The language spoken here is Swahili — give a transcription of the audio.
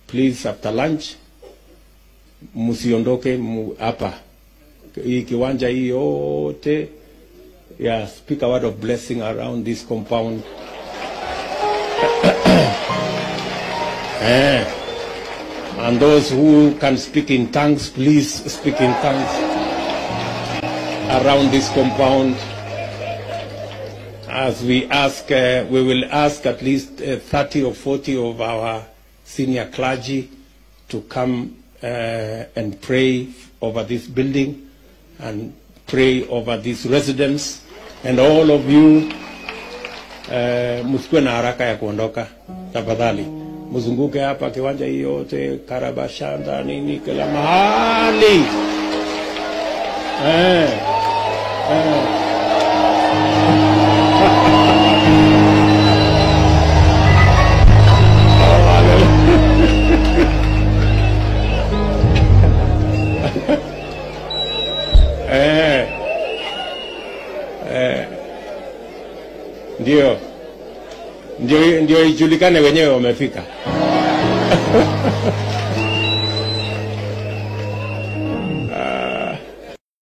please after lunch Msiodoke hapa hii kiwanja hii yote, yeah, speak a word of blessing around this compound. And those who can speak in tongues, please speak in tongues around this compound. As we ask, we will ask at least 30 or 40 of our senior clergy to come and pray over this building and pray over these residents. And all of you, msikuwe na haraka ya kuondoka, tafadhali. Mzunguke hapa kiwanja hii yote, Karabashada, nini, kila mahali. Ndio ijulikane wenyewe wamefika.